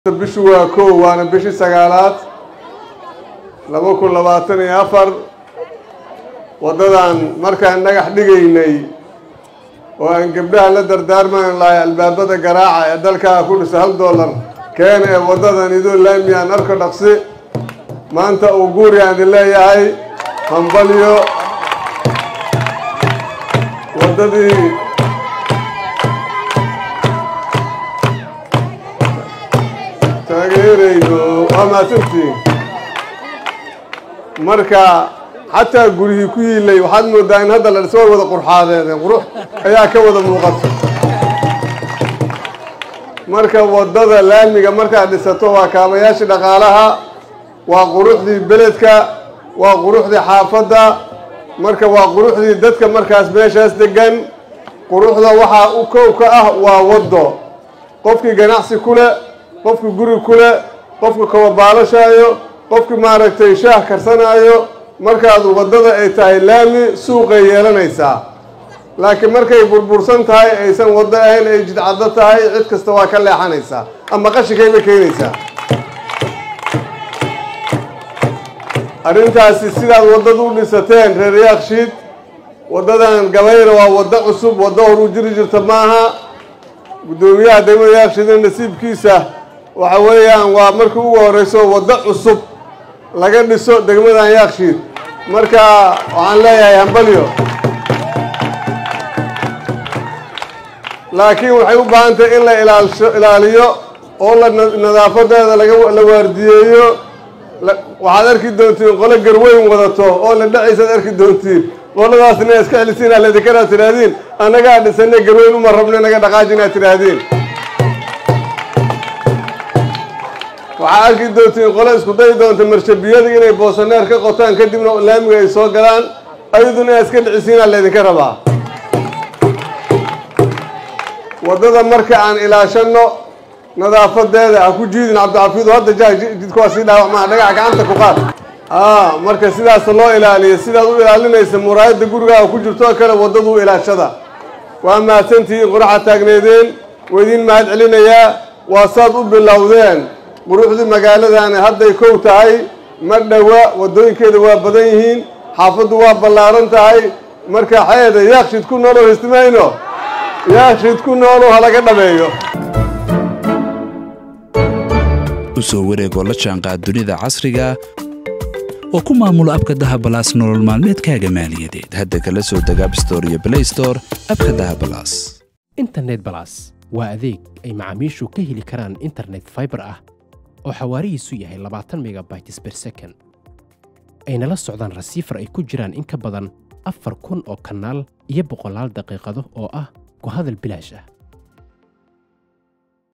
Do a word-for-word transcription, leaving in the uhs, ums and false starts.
بشوا كو وانا بشي سقالات لما كل لباتني أفر وددان مركان نجح دقيني وان قبلها لدر دارمان لا الباب ده قراعة يدلك كل سهل دولار كان وددان يدول لام يعني أركض نقصي ما أنت أقول يعني الله يعي همبليو وددي تغييره وما تنتي مركا حتى قولي كوي اللي وحد مدين هذا اللي سوى وذا قرحة هذا قروح أيها كوذا موقت مركا وضد لامي مركا اللي ستوها كامياش دقالها وقروح دي بلدك وقروح دي حافظة مركا وقروح دي دتك مركا اسميش اسدقن قروح ذا وحا وكوكا اه ووضو قفكي جناحسي كله قفك جوري كله قفك كوابالشايو قفك ماركتي شاه كرسنايو مركز وضدة أي تاي لامي سوق يلانيسا لكن مركز بربرسن تاي أي سن وضدة أهل أي جد عضة تاي عد كستوا كله حنيسا أما قش كيف كينيسا أرنتا سلسلة وضدة لستين رياض شيد وضدة قبير ووضدة عصب وضدة رجل رجل تماها بدوية دم رياض شيد النسيب كيسة وحويا ومركز ورسو وضدة عصب لكن السوق دقمنا ياخشيد مركا وعن لا يا همبليو لكن وحيو بانت إلا إلى إلى اليو أولا النظافة هذا لجو لوارديو وعذر كدونتين قال جروين وضعته أولا دعي سدر كدونتين قال ناس الناس كالسين على ذكرى ترادين أنا قاعد استنى جروين ومربنا أنا قاعد قاعدين ترادين waxaa arki doontiin qolo isku day doonta marshibiyada inay boosaneer ka qotaan kadibna laamiga ay soo galaan ayaduna iska dhicisiina leedinka rabaa wadada marka aan ilaashano nadaafadeeda ha ku jiidin cabdicafiid hadda jaay jidkaasi dhaawac ma dhagax gacanta ku qaad ah marka sidaas loo ilaaliyo sidaad u ilaalinaysa muraayada gurigaaga ku jirto kale wadadu ilaashada waa maasantii quraxa taagneedeen weydin mahad celinaya waa saad u bilowdeen quruxda magaaladana hadday kow tahay ma dhawa wadooyinkeeda waa badan yihiin xaafadu waa ballaaran tahay marka xeeda yaaqshid ku nool oo istimayno yaaqshid ku nool oo halaga dhameeyo usoo wareego la jaanqaad dunida casriga oo ku maamula abka Dahab Plus nolol maalmeedkaaga maaliyadeed hadda kala soo deg App Store iyo Play Store abka Dahab Plus Internet Plus waa adeeg ay macaamiishu ka heli karaan internet fiber ah oo xawaarihiisu yahay labaatan megabytes per second ayna la socdaan receiver ay ku jiraan in ka badan afar kun oo kanaal iyo boqolaal daqiiqado oo ah ku hadal bilaash ah